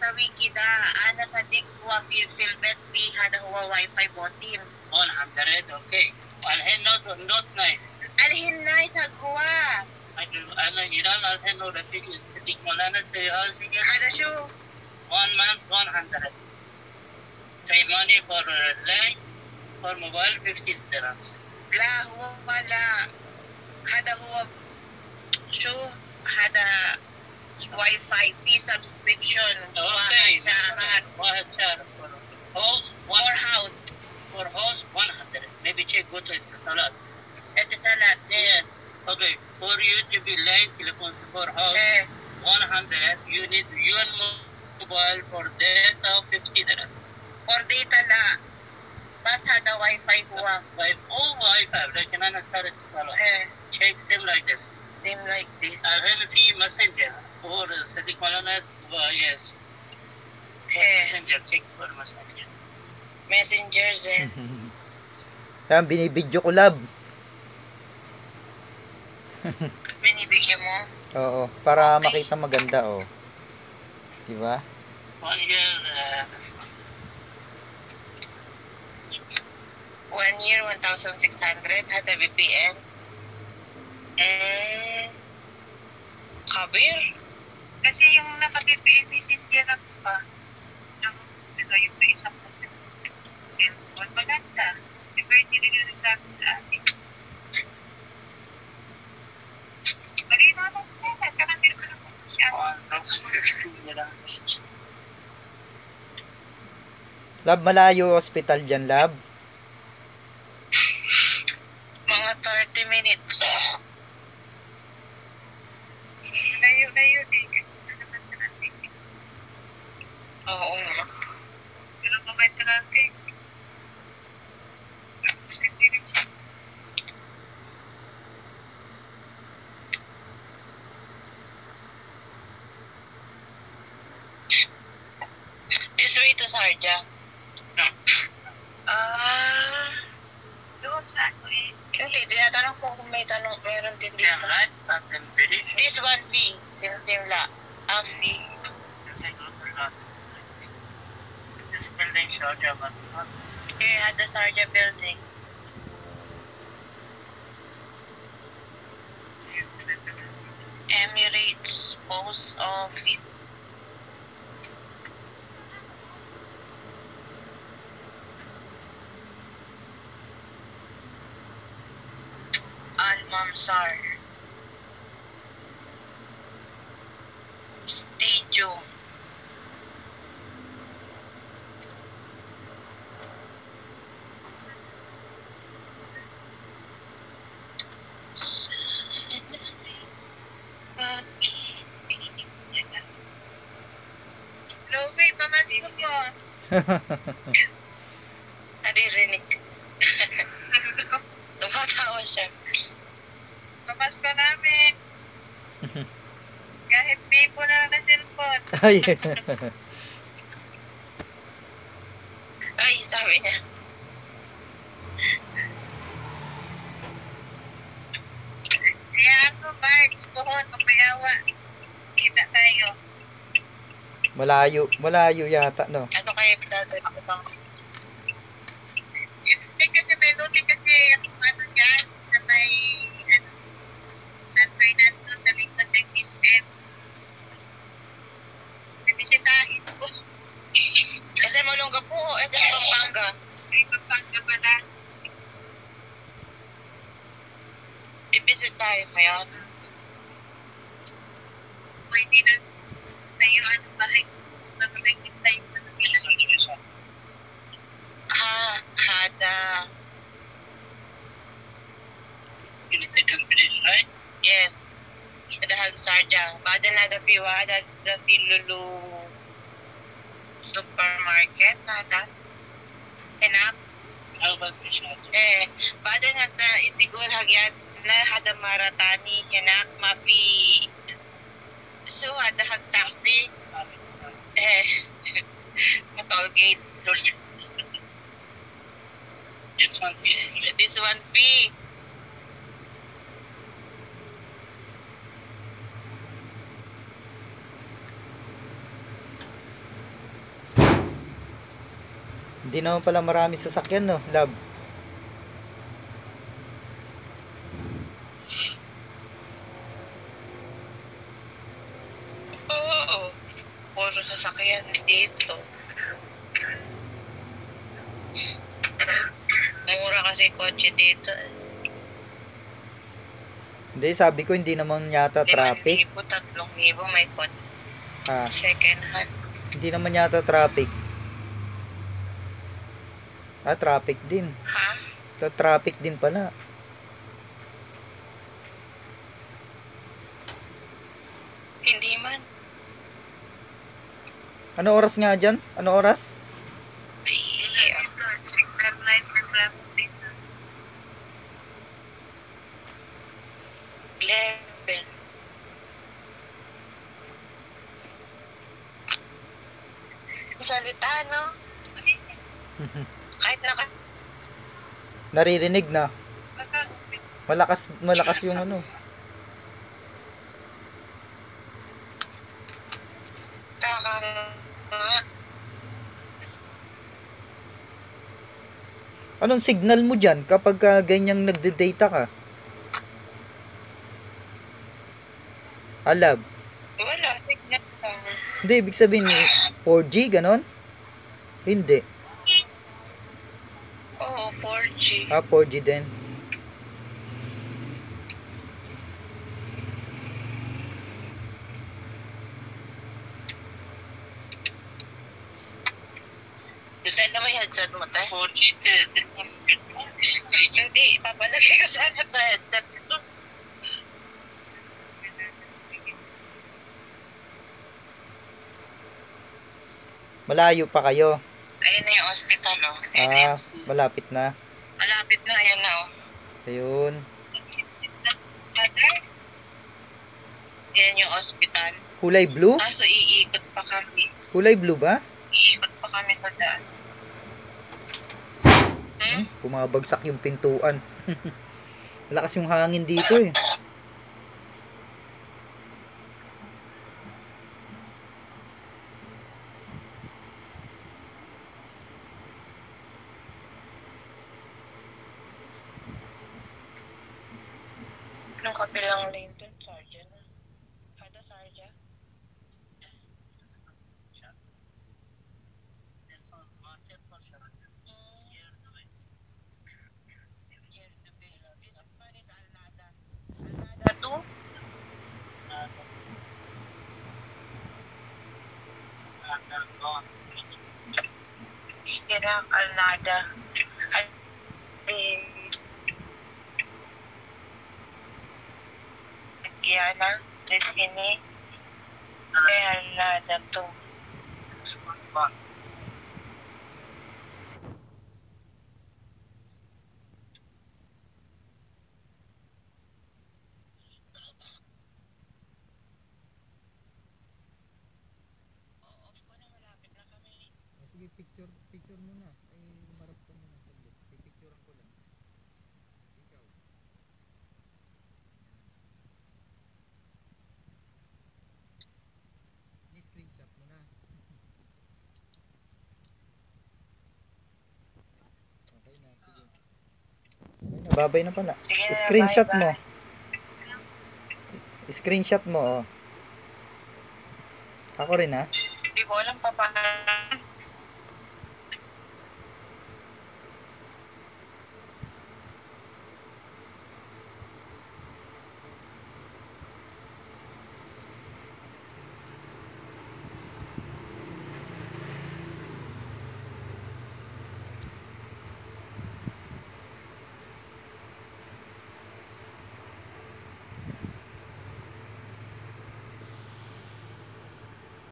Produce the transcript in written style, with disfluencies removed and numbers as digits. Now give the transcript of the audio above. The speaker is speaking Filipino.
sa wikida, ana sa dikwa filmet we had huwa wifi botim. 100, okay. Alhin not nice. Alhin nice agwa. أنا إيران alhin no repeat sitting مولانا say Hada shu. 1 month 100. Pay money for line for mobile 50 dirhams. La huwa la. Hada huwa shu. Hada wifi fee subscription. Okay. واحد شهر for house 100. Maybe check go to Etisalat. Etisalat. Yeah. Okay. For you to be line telephone for house 100. You need your mobile for data 50 dirhams. For data la. Bas hada wifi huwa. Wi-Fi. لكن أنا صار اتصالات. Check same like this. Same like this. هل في messenger or صديق مولانا yes. Messenger check for messenger. Messengers Tam binibidyo ko lab. Binibigyan mo? Oo, para makita maganda oh. Di ba? 1 year 1 year 1,600 hada VPN. Kabir. Kasi yung naka-VPN messenger lang pa. Yung sa isang cellphone, maganda. Si Bertie rin yung sabi sa atin. Malino lang na. Karamir ko lang siya. Lab, malayo hospital dyan, lab. Mga 30 minutes. Layo eh. Oo nga. Pero pa may traffic. This way to Sarja. No. Doon sa ano eh. Hindi, tinatanong ko kung may tanong, meron din dito. Yeah, right. This one fee. Same la. A fee. Yes, I go for last. This building Sharjah was not. Here at the Sarja building. Emirates Post Office. Al-Mamsar. Stadium. Lowe, pamasko ko. Naririnig. Tumatawa siya. Pamasko namin. Kahit pipo na lang na cellphone. Ay. Ay, sabi niya. Kaya ako, Marks, pohon, magpayawa. Kita tayo. Malayo yata, no? Ano kaya pinatay ako bang? Hindi kasi may luti kasi yung ano dyan, sa may San Fernando, sa likod ng SM. Bibisitahin ko. SM Olonga po o SM Pampanga? Ay, Pampanga pala. Bibisitahin mo yan. Pwede na tayo ano bahay bago may tayo sa nagkila. Hada. Right? Yes. Dahil Sarjang. Bada na da fiwa, da filulu supermarket, nada. Enak. How about the Sharjah? Bada na da itigol hagyat na hada maratani, enak, mafi. So, hada hag saksi. Matolgate. This one fee. This one fee. Hindi naman pala marami sasakyan, no, love. Oo. Puro sasakyan dito. Mura kasi kotse dito. Hindi, sabi ko hindi naman yata traffic. 5,000, 3,000 may kotse. Ah, Second hand. hindi naman yata traffic. Ah, traffic din. Ha? So, traffic din pala. Hindi man. Ano oras nga dyan? Ano oras? Signal light na traffic dito. 11. Salita, no? Kahit Naririnig na. Malakas yung ano. Anong signal mo dyan kapag ganyang nagde-data ka? Alab. wala, signal lang. Hindi, ibig sabihin 4G, ganon? Hindi. Oo, 4G. Ah, 4G din. Gusto na may headset mo, te? 4G, te. Hindi, papalagay ko sana ito headset. Malayo pa kayo. Ayun na yung hospital, oh. Ah, NMC. malapit na. Malapit na, ayan na, oh. Ayun. Yan yung hospital. Kulay blue? So iikot pa kami. Kulay blue ba? Iikot pa kami sa daan. Bumabagsak yung pintuan. Malakas yung hangin dito eh. Anong kabilang lane dun, Sarja na? Kada Sarja? Alnada 2? Hirang Alnada. Giana, Destiny, Alnada 2. Sige, picture muna. Ay, marap ka muna. Pipicturean ko lang. Ikaw. Ni-screenshot mo na. Okay na, sige. Okay na, babay na pala. Sige na, Screenshot bye, mo. bye. Screenshot mo, oh. Ako rin, ha? Hindi ko alam pa paano